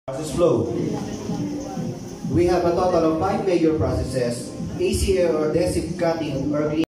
Process flow. We have a total of 5 major processes: ACA or adhesive cutting or cleaning.